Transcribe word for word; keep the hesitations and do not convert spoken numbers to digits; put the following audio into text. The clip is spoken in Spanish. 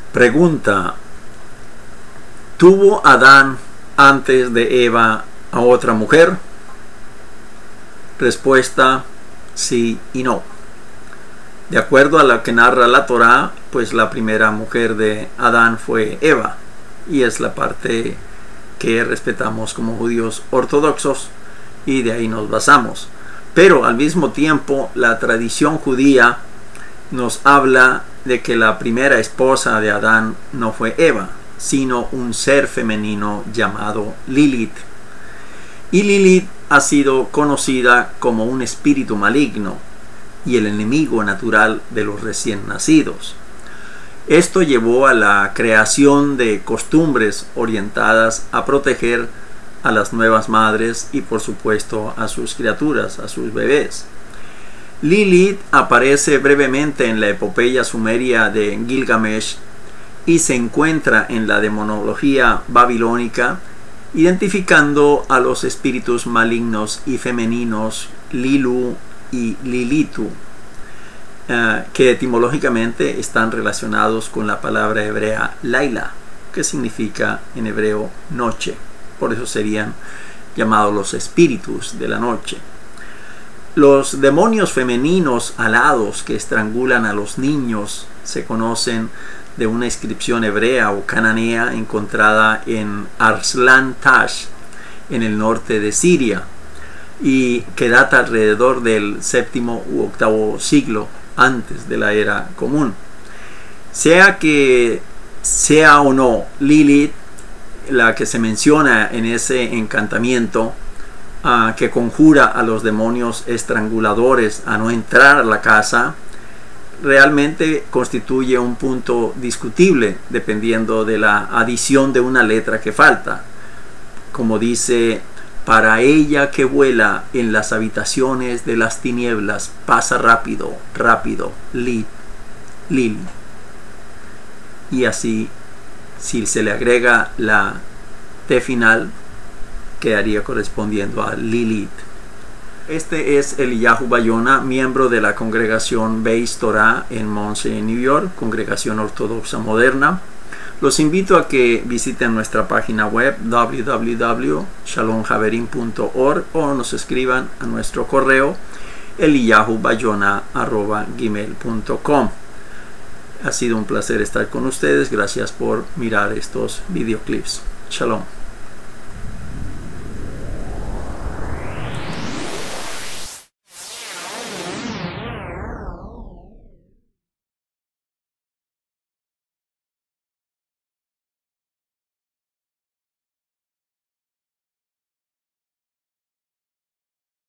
Pregunta: ¿tuvo Adán antes de Eva a otra mujer? Respuesta: sí y no. De acuerdo a lo que narra la Torá, pues la primera mujer de Adán fue Eva, y es la parte que respetamos como judíos ortodoxos, y de ahí nos basamos. Pero al mismo tiempo, la tradición judía nos habla de que la primera esposa de Adán no fue Eva, sino un ser femenino llamado Lilith. Y Lilith ha sido conocida como un espíritu maligno y el enemigo natural de los recién nacidos. Esto llevó a la creación de costumbres orientadas a proteger a las nuevas madres y por supuesto a sus criaturas, a sus bebés. Lilith aparece brevemente en la epopeya sumeria de Gilgamesh y se encuentra en la demonología babilónica, identificando a los espíritus malignos y femeninos Lilu y Lilitu, uh, que etimológicamente están relacionados con la palabra hebrea Laila, que significa en hebreo noche. Por eso serían llamados los espíritus de la noche. Los demonios femeninos alados que estrangulan a los niños se conocen de una inscripción hebrea o cananea encontrada en Arslan Tash, en el norte de Siria, y que data alrededor del séptimo u octavo siglo antes de la era común. Sea que sea o no Lilith la que se menciona en ese encantamiento, uh, que conjura a los demonios estranguladores a no entrar a la casa, realmente constituye un punto discutible dependiendo de la adición de una letra que falta. Como dice: para ella que vuela en las habitaciones de las tinieblas, pasa rápido, rápido, Lil, Lil. Y así, si se le agrega la T final, quedaría correspondiendo a Lilith. Este es Eliyahu Bayona, miembro de la congregación Beis Torah en Monsey, New York, congregación ortodoxa moderna. Los invito a que visiten nuestra página web w w w punto shalom haverim punto org o nos escriban a nuestro correo eliyahu bayona arroba gmail punto com. Ha sido un placer estar con ustedes. Gracias por mirar estos videoclips. Shalom.